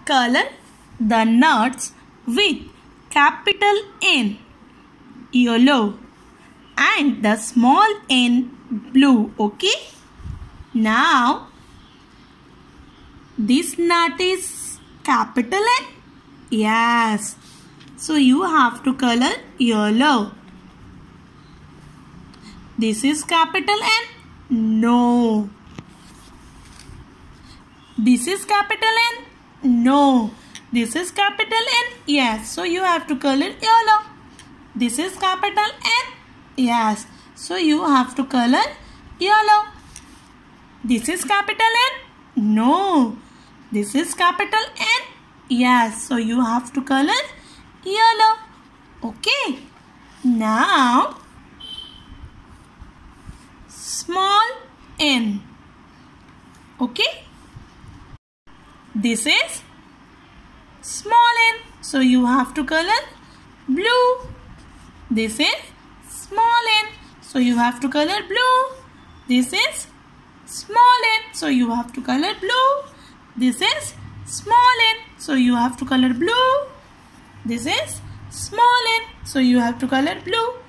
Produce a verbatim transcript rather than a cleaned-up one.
Color the nuts with capital N, yellow, and the small n, blue. Okay. Now, this nut is capital N. Yes. So, you have to color yellow. This is capital N. No. This is capital N. No. This is capital N. Yes. So, you have to color yellow. This is capital N. Yes. So, you have to color yellow. This is capital N. No. This is capital N. Yes. So, you have to color yellow. Okay. Now, small n. Okay. This is small n. So, you have to color blue. This is small n. So, you have to color blue. This is small n. So, you have to color blue. This is small n. So, you have to color blue. This is small n. So, you have to color blue.